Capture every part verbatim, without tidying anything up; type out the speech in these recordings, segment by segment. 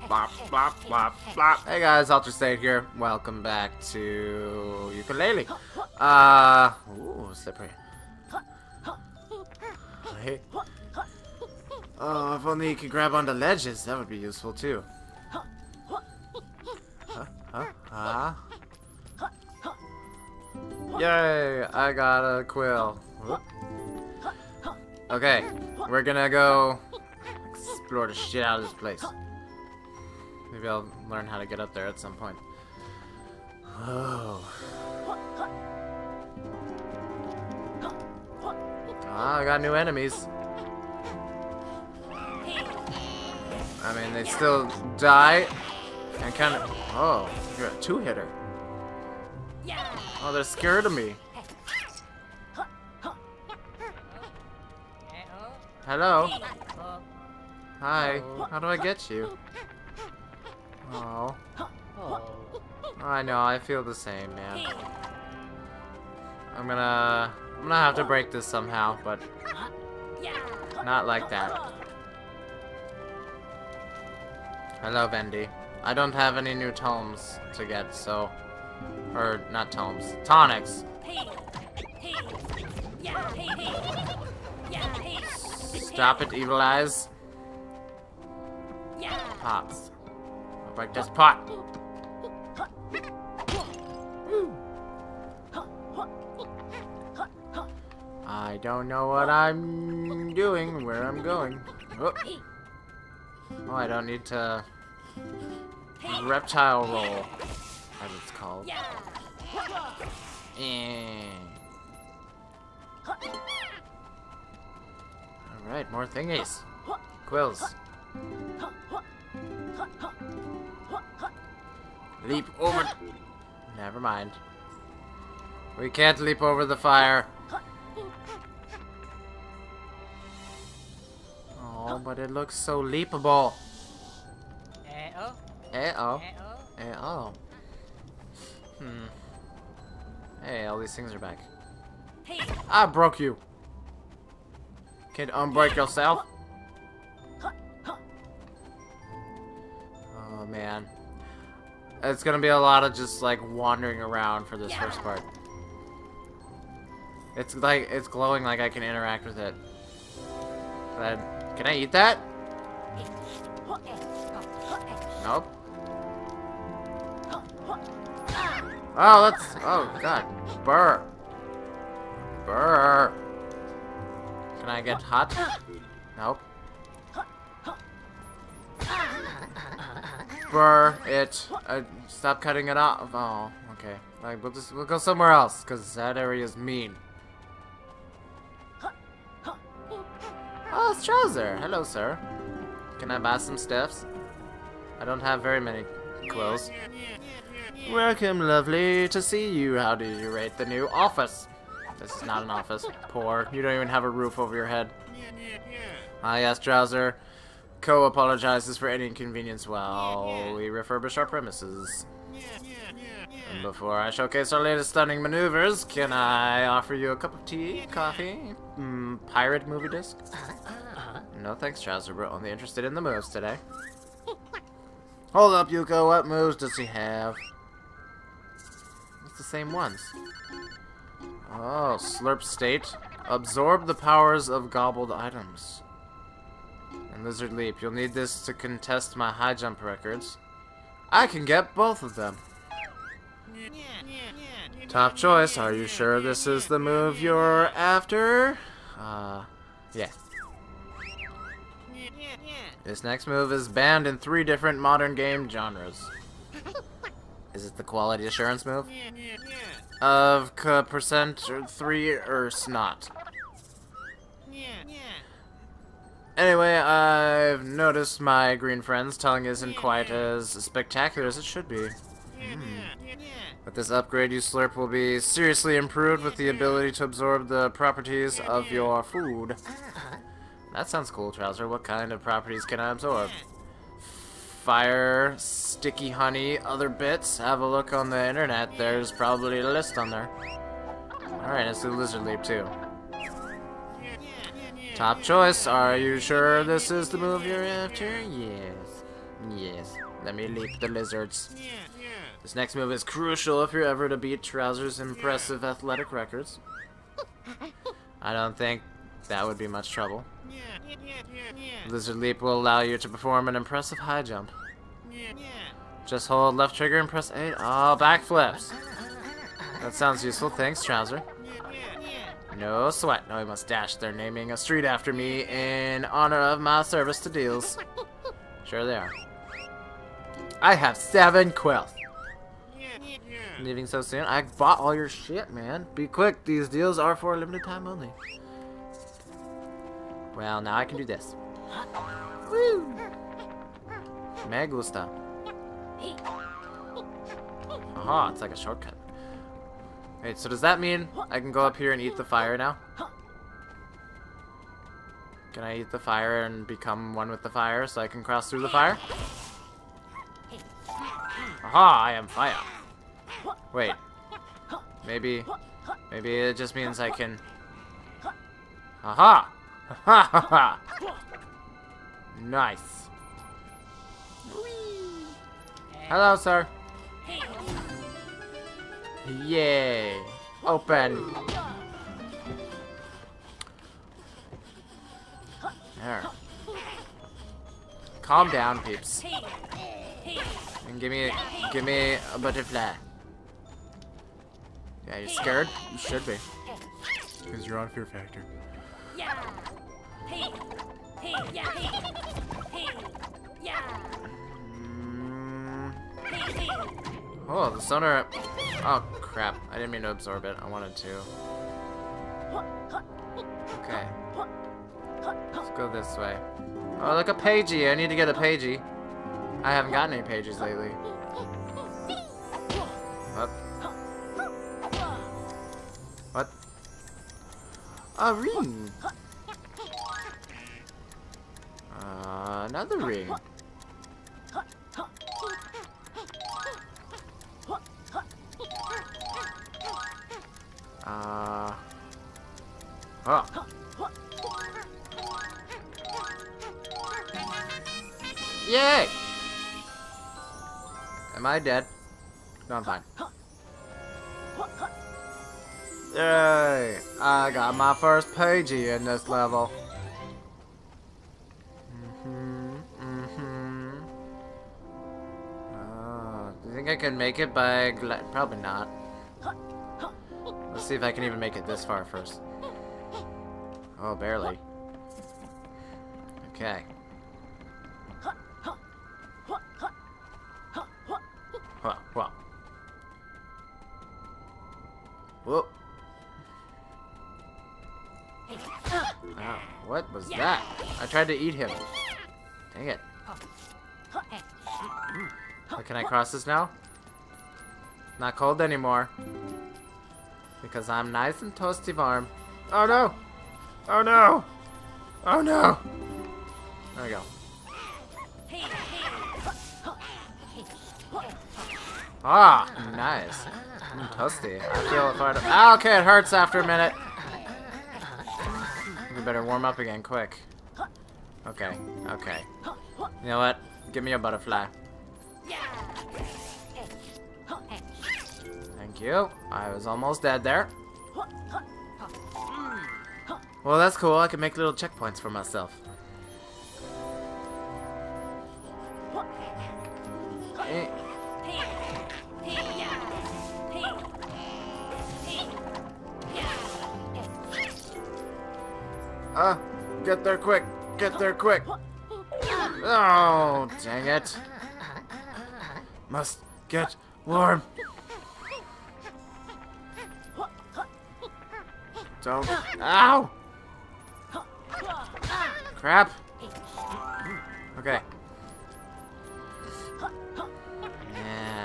Blop, blop, blop, blop. Hey guys, Slurp State here. Welcome back to Yooka-Laylee. Uh, ooh, slippery. Hey. Oh, if only you could grab onto ledges, that would be useful too. Huh? Huh? Huh? Yay! I got a quill. Whoop. Okay, we're gonna go explore the shit out of this place. Maybe I'll learn how to get up there at some point. Oh. Ah, I got new enemies. I mean, they still die and kind of. Oh, you're a two-hitter. Oh, they're scared of me. Hello. Hi. How do I get you? Oh. I know. I feel the same, man. I'm gonna. I'm gonna have to break this somehow, but not like that. Hello, Vendy. I don't have any new tomes to get, so. Or, not tomes. Tonics! Stop it, evil eyes. Pots. I'll break this pot. I don't know what I'm doing, where I'm going. Oh, oh I don't need to... Reptile roll, as it's called. And... Alright, more thingies. Quills. Leap over... Never mind. We can't leap over the fire. Oh, but it looks so leapable. Uh-oh. Uh-oh. Uh-oh. Hmm. Hey, all these things are back. I broke you. Can't unbreak yourself. Oh, man. It's gonna be a lot of just, like, wandering around for this first part. It's like, it's glowing like I can interact with it. But, can I eat that? Nope. Oh, that's... Oh, God. Burr. Burr. Can I get hot? Nope. Burr it. Uh, stop cutting it off. Oh, okay. Like, we'll just... We'll go somewhere else, because that area is mean. Oh, it's Trowzer. Hello, sir. Can I buy some stuffs? I don't have very many clothes. Welcome, lovely, to see you. How do you rate the new office? This is not an office. Poor. You don't even have a roof over your head. Ah, yes, Trowzer. Co apologizes for any inconvenience while we refurbish our premises. And before I showcase our latest stunning maneuvers, can I offer you a cup of tea, coffee, mm, pirate movie disc? No thanks, Trowzer. We're only interested in the moves today. Hold up, Yooka. What moves does he have? It's the same ones. Oh, Slurp State. Absorb the powers of gobbled items. And Lizard Leap. You'll need this to contest my high jump records. I can get both of them. Top choice. Are you sure this is the move you're after? Uh, yeah. This next move is banned in three different modern game genres. Is it the quality assurance move? Of k percent or three or snot. Anyway, I've noticed my green friend's tongue isn't quite as spectacular as it should be. Hmm. With this upgrade, you Slurp will be seriously improved with the ability to absorb the properties of your food. That sounds cool, Trowzer. What kind of properties can I absorb? Fire, sticky honey, other bits. Have a look on the internet. There's probably a list on there. Alright, let's do Lizard Leap too. Top choice. Are you sure this is the move you're after? Yes. Yes. Let me leap the lizards. This next move is crucial if you're ever to beat Trowzer's impressive athletic records. I don't think that would be much trouble. Lizard Leap will allow you to perform an impressive high jump. Just hold left trigger and press A. Oh, backflips! That sounds useful. Thanks, Trowzer. No sweat. Now we must dash. They're naming a street after me in honor of my service to deals. Sure they are. I have seven quills. Leaving so soon? I bought all your shit, man. Be quick. These deals are for a limited time only. Well, now I can do this. Woo! Me gusta. Aha, it's like a shortcut. Wait, so does that mean I can go up here and eat the fire now? Can I eat the fire and become one with the fire so I can cross through the fire? Aha, I am fire. Wait. Maybe, maybe it just means I can... Aha! Ha ha ha! Nice. Hello, sir. Yay! Open. There. Calm down, peeps. And give me, give me a butterfly. Yeah, you scared? You should be. Because you're on Fear Factor. Mm. Oh, the sonar. Oh, crap. I didn't mean to absorb it. I wanted to. Okay. Let's go this way. Oh, look, a Pagie. I need to get a Pagie. I haven't gotten any Pagies lately. What? What? A ring. Uh, another ring. Uh. Oh. Yay! Am I dead? No, I'm fine. Yay! I got my first Pagie in this level. Mm-hmm. Mm-hmm. Uh, do you think I can make it by gla- Probably not. Let's see if I can even make it this far first. Oh, barely. Okay. Whoa, whoa. Whoa. Wow, what was that? I tried to eat him. Dang it. Oh, can I cross this now? Not cold anymore. Because I'm nice and toasty warm. Oh no! Oh no! Oh no! There we go. Ah, nice. Mm, toasty. I feel it part of. Ah, okay, it hurts after a minute. We better warm up again, quick. Okay, okay. You know what? Give me a butterfly. Thank you. I was almost dead there. Well, that's cool. I can make little checkpoints for myself. Eh. Uh, get there quick. Get there quick. Oh, dang it. Must get warm. Don't. Ow! Crap. Okay. Yeah.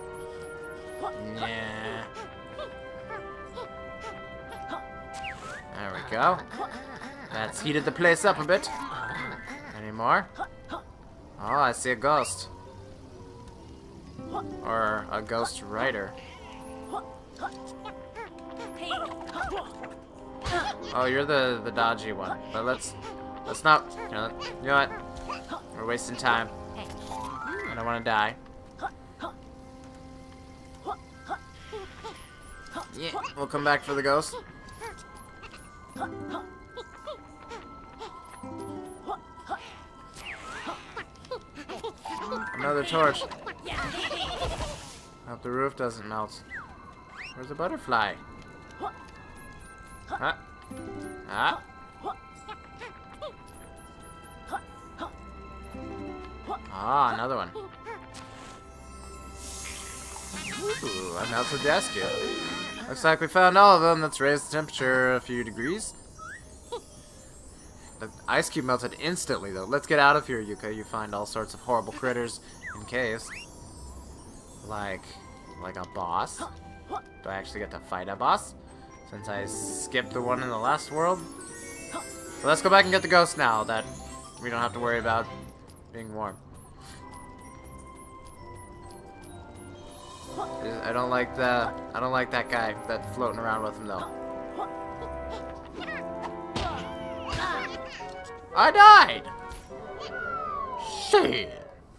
Yeah. There we go. That's heated the place up a bit. Any more? Oh, I see a ghost. Or a ghost rider. Oh, you're the the dodgy one. But let's let's not. You know, you know what? We're wasting time. don't want to die. Yeah, we'll come back for the ghost. Another torch. Hope the roof doesn't melt. Where's the butterfly? Huh? Ah. Ah, another one. Ooh, a melted desk here. Looks like we found all of them. Let's raise the temperature a few degrees. The ice cube melted instantly, though. Let's get out of here, Yooka. You find all sorts of horrible critters in caves. Like, like a boss. Do I actually get to fight a boss? Since I skipped the one in the last world? So let's go back and get the ghost now that we don't have to worry about being warm. I don't like the I don't like that guy that's floating around with him though. I died! Shit!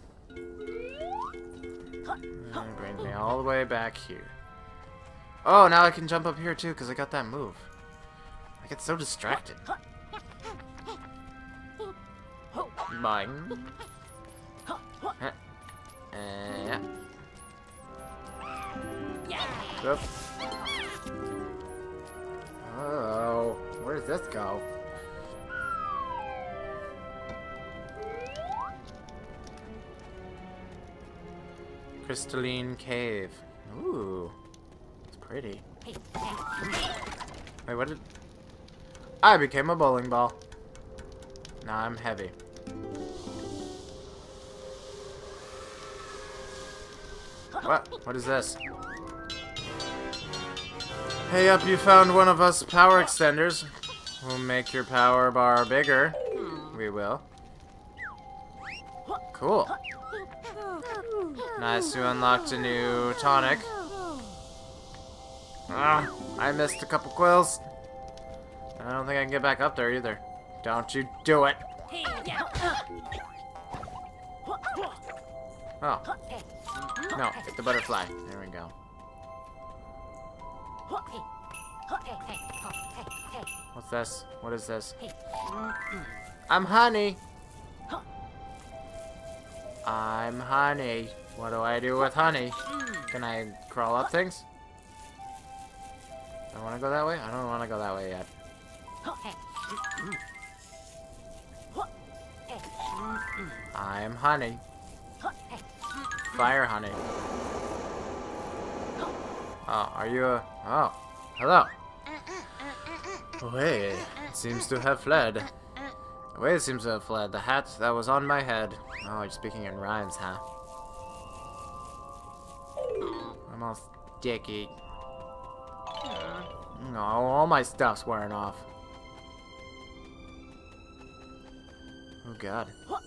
That brings me all the way back here. Oh, now I can jump up here too because I got that move. I get so distracted. Mine. Uh, yeah. Yep. Oh, where does this go? Crystalline cave. Ooh, it's pretty. Wait, what did... I became a bowling ball. Now I'm heavy. What? What is this? Hey up, you found one of us power extenders. We'll make your power bar bigger. We will. Cool. Nice, you unlocked a new tonic. Ah, I missed a couple quills. I don't think I can get back up there either. Don't you do it. Oh. No, get the butterfly. There we go. What's this? What is this? I'm honey. I'm honey. What do I do with honey? Can I crawl up things? I want to go that way? I don't want to go that way yet. I'm honey. Fire honey. Oh, are you a... Oh, hello. Away, it seems to have fled. Away, it seems to have fled. The hat that was on my head. Oh, you're speaking in rhymes, huh? I'm all sticky. No, all my stuff's wearing off. Oh, God.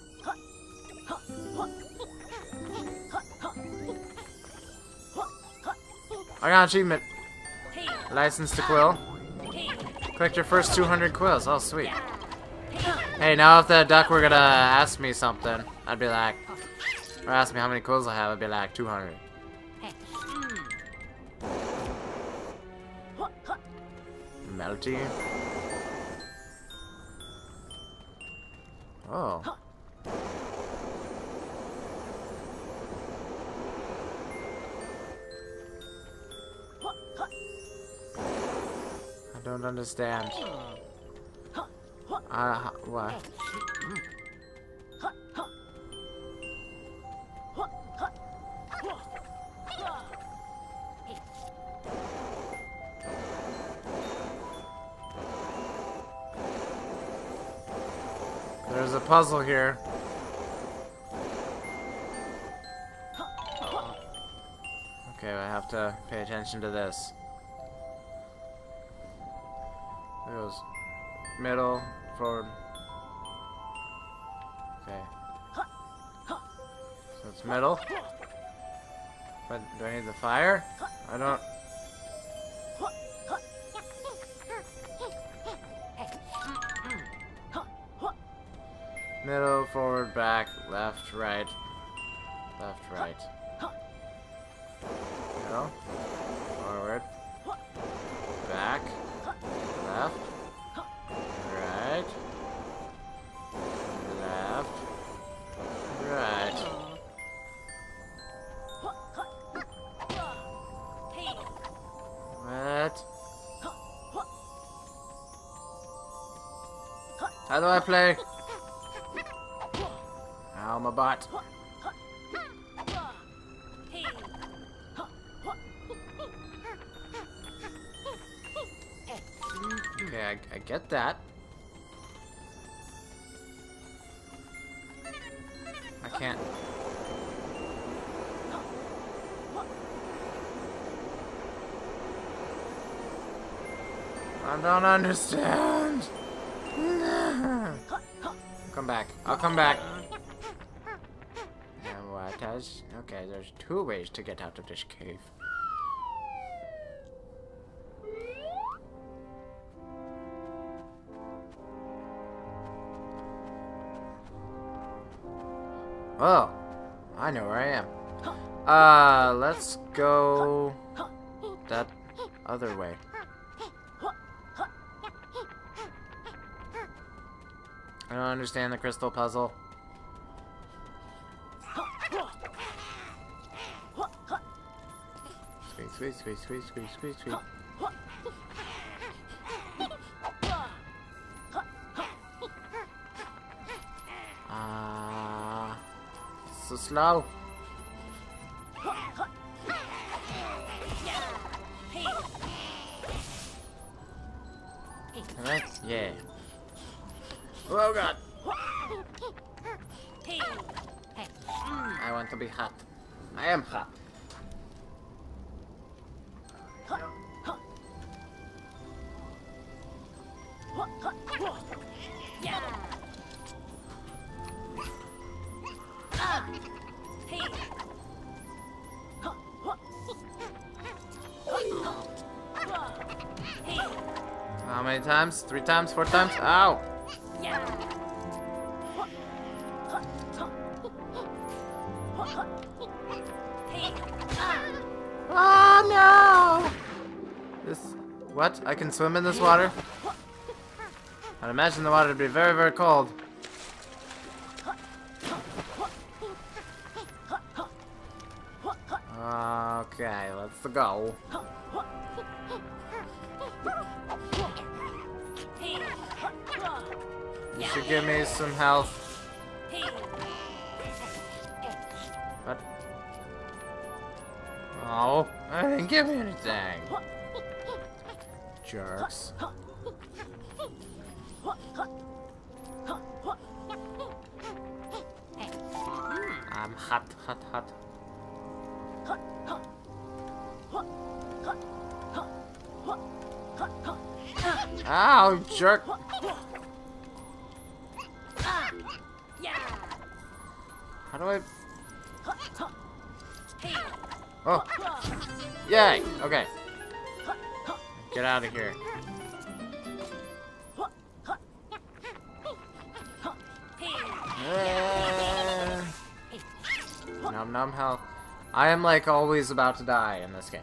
I got an achievement. License to quill. Collect your first two hundred quills. Oh, sweet. Hey, now if the duck were gonna ask me something, I'd be like, or ask me how many quills I have, I'd be like, two hundred. Melty. Oh. I don't understand. Uh, what? There's a puzzle here. Okay, I have to pay attention to this. There goes middle, forward. Okay. So it's middle. But do I need the fire? I don't. Middle, forward, back, left, right. Left, right. Go. Forward. Back. Left. Right. Left. Right. What? How do I play? Ow, my butt. Okay, I, I get that. I can't. I don't understand. Come back. I'll come back. And what does? Okay, there's two ways to get out of this cave. Oh, I know where I am. Uh, let's go that other way. I don't understand the crystal puzzle. Squeeze, squeeze, squeeze, squeeze, squeeze, squeeze, squeeze. Ah, uh, so slow. Alright, yeah. Oh god! I want to be hot. I am hot. How many times? Three times? Four times? Ow! Oh no! This... What? I can swim in this water? I'd imagine the water would be very, very cold. Okay, let's go. You should give me some health. What? Oh, I didn't give me anything. Jerks. I'm hot, hot, hot. Ow, jerk! How do I... Oh! Yay! Okay. Get out of here. Uh, num num health. I am like always about to die in this game.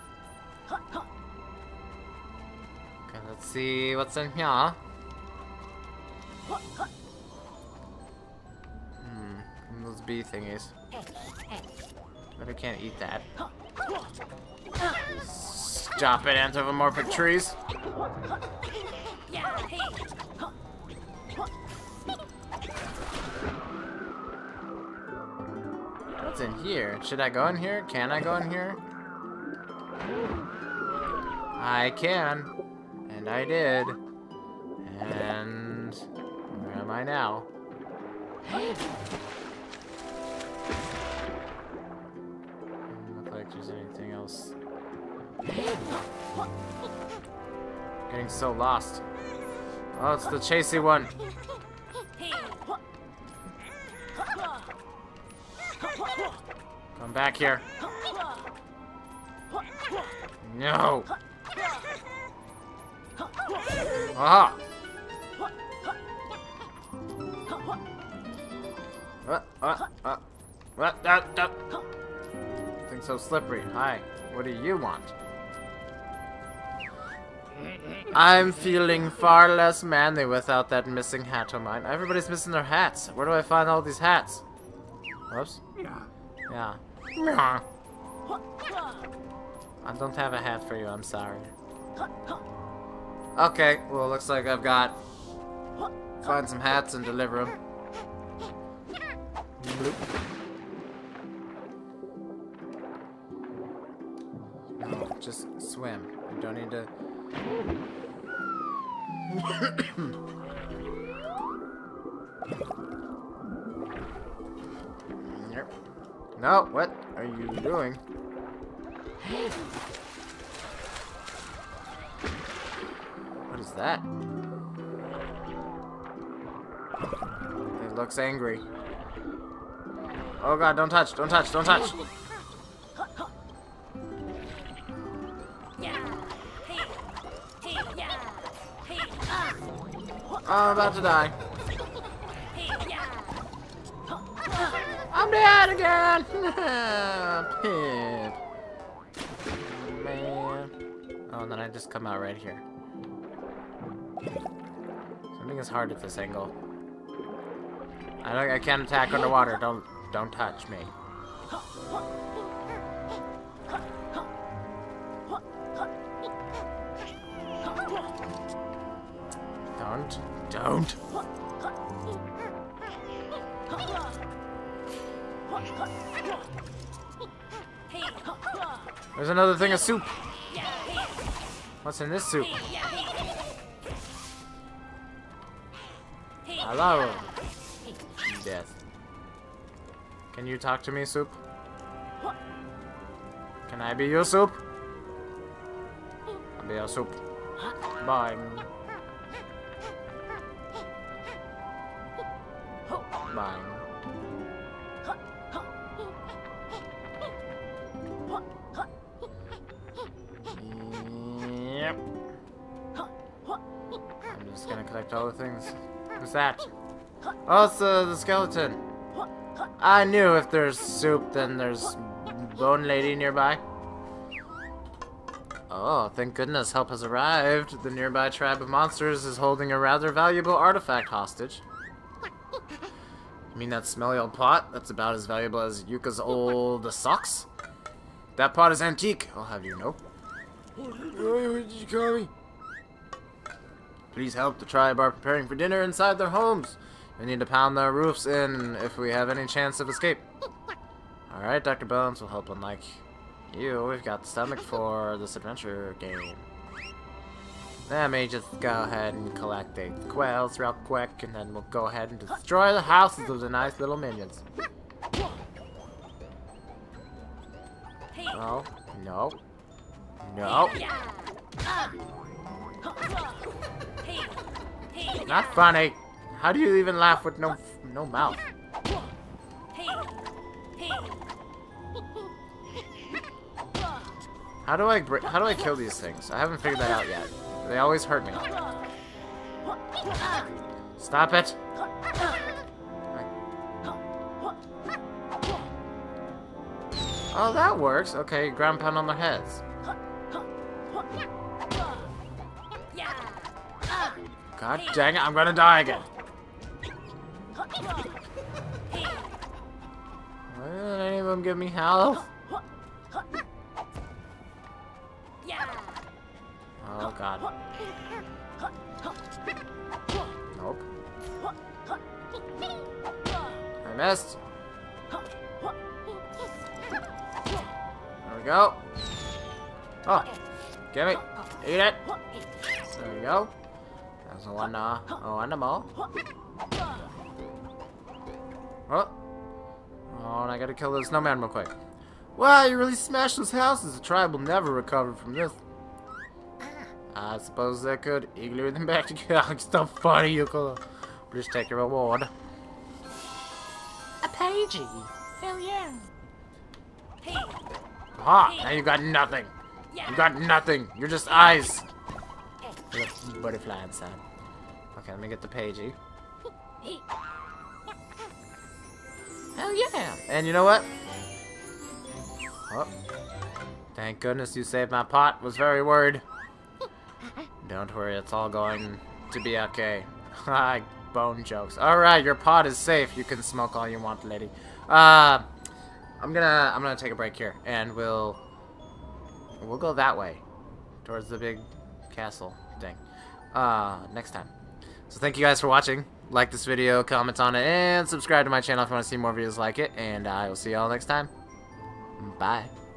Okay, let's see what's in here. Hmm, those bee thingies. But I can't eat that. Stop it, anthropomorphic trees. What's in here? Should I go in here? Can I go in here? I can. And I did. And where am I now? Doesn't look like there's anything else. Getting so lost. Oh, it's the chasey one. Come back here. No. Aha. Uh, uh, uh. What? That, that. Thing's so slippery. Hi. What do you want? I'm feeling far less manly without that missing hat of mine. Everybody's missing their hats. Where do I find all these hats? Whoops. Yeah. I don't have a hat for you, I'm sorry. Okay, well, looks like I've got... Find some hats and deliver them. Bloop. No, just swim. You don't need to... No, what are you doing? What is that? It looks angry. Oh god, don't touch, don't touch, don't touch! Oh, I'm about to die. I'm dead again! Pip. Man. Oh, and then I just come out right here. Something is hard at this angle. I don't, I can't attack underwater. Don't don't touch me. Don't don't. There's another thing of soup. What's in this soup? Hello. Death. Can you talk to me, soup? Can I be your soup? I'll be your soup. Bye. Bye. Yep. I'm just gonna collect all the things. What's that? Oh, it's uh, the skeleton. I knew if there's soup, then there's Bone Lady nearby. Oh, thank goodness, help has arrived. The nearby tribe of monsters is holding a rather valuable artifact hostage. You mean that smelly old pot? That's about as valuable as Yuka's old socks? That pot is antique, I'll have you know. What did you call me? Please help. The tribe are preparing for dinner inside their homes. We need to pound their roofs in if we have any chance of escape. Alright, Doctor Bones will help unlike you. We've got the stomach for this adventure game. Let me just go ahead and collect the quails real quick, and then we'll go ahead and destroy the houses of the nice little minions. No, no, no. Not funny. How do you even laugh with no no mouth? How do I br how do I kill these things? I haven't figured that out yet. They always hurt me. Stop it. Oh, that works. Okay, ground pound on their heads. God dang it, I'm gonna die again. Why didn't any of them give me health? Oh god. Nope. I missed. There we go. Oh, give me. Eat it. There we go. There's one, uh, oh, animal. Oh. Oh, and I gotta kill this snowman real quick. Wow, you really smashed those houses. The tribe will never recover from this. I suppose they could igloo them back together. It's so funny, Yooka. Please take your reward. A Pagie. Hell yeah. Ah, now you got nothing. You got nothing. You're just eyes. Butterfly inside. Okay, let me get the Pagie. Hell yeah. And you know what? Oh, thank goodness you saved my pot. Was very worried. Don't worry, it's all going to be okay. Ha, bone jokes. Alright, your pot is safe. You can smoke all you want, lady. Uh, I'm gonna I'm gonna take a break here, and we'll we'll go that way, towards the big castle thing. Uh, next time. So thank you guys for watching. Like this video, comment on it, and subscribe to my channel if you want to see more videos like it. And I will see y'all next time. Bye.